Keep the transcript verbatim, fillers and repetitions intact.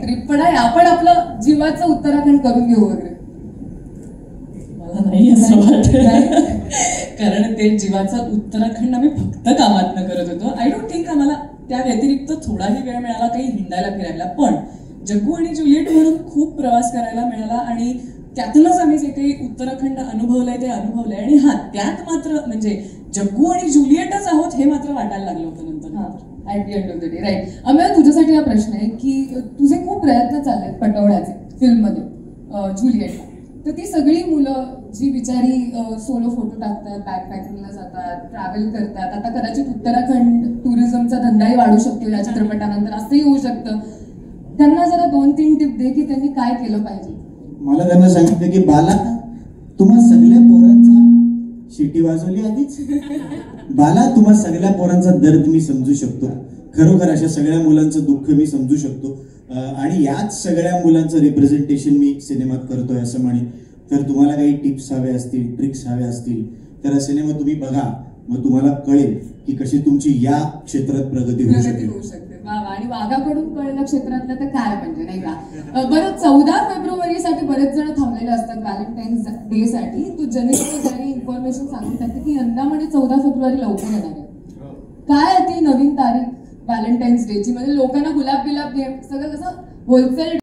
Trip पण आहे, आपण आपलं जीवाचं उत्तराखंड करून घेऊ वगैरे. मला नाही असं वाटत, कारण ते जीवाचं उत्तराखंड आम्ही फक्त कामात न करत होतो. आय डोंट थिंक आम्हाला त्या व्यतिरिक्त थोडाही वेळ मिळाला काही हिंडायला फिरायला. पण जग्गू आणि जुलिएट म्हणून खूप प्रवास करायला मिळाला आणि त्यातूनच आम्ही जे काही उत्तराखंड अनुभवलंय ते अनुभवलंय. आणि हा त्यात मात्र म्हणजे जग्गू आणि जुलिएटच आहोत हे मात्र वाटायला लागलं होतं नंतर. At the end of the day, right. Amey, तुझ्यासाठी हा प्रश्न आहे की तुझे खूप प्रयत्न चाललेत पटवण्याचे फिल्ममध्ये जुलिएटला. तर ती सगळी मुलं जी बिचारी सोलो फोटो टाकतात, बॅक पॅकिंगला जातात, ट्रॅव्हल करतात, आता कदाचित उत्तराखंड टुरिझमचा धंदाही वाढू शकतो या चित्रपटानंतर, असंही होऊ शकतं. त्यांना जरा दोन तीन टिप दे की त्यांनी काय केलं पाहिजे. मला त्यांना सांगितलं की बाला, तुम्हा सगळ्या पोरांचा शिटी वाजवली आधीच. बाला, तुम्हा सगळ्या पोरांचा दर्द मी समजू शकतो. खरोखर अशा सगळ्या मुलांचं दुःख मी समजू शकतो आणि याच सगळ्या मुलांचं रिप्रेझेंटेशन मी सिनेमात करतोय असं म्हणेन. तर तुम्हाला काही टिप्स हवे असतील, ट्रिक्स हवे असतील तर हा सिनेमा तुम्ही बघा, मग तुम्हाला कळेल की कशी तुमची या क्षेत्रात प्रगती होऊ शकते. आणि वाघाकडून कळलं क्षेत्रातलं तर काय म्हणजे, नाही का. बरं, चौदा फेब्रुवारीसाठी बरेच जण थांबलेले असतात व्हॅलेंटाईन्स डे साठी. तू जनरल काही इन्फॉर्मेशन सांगू शकते की यंदा म्हणजे चौदा फेब्रुवारी लवकर येणार आहे. काय ती नवीन तारीख व्हॅलेंटाईन्स डेची, म्हणजे लोकांना गुलाब बिलाब सगळं कसं होलसेल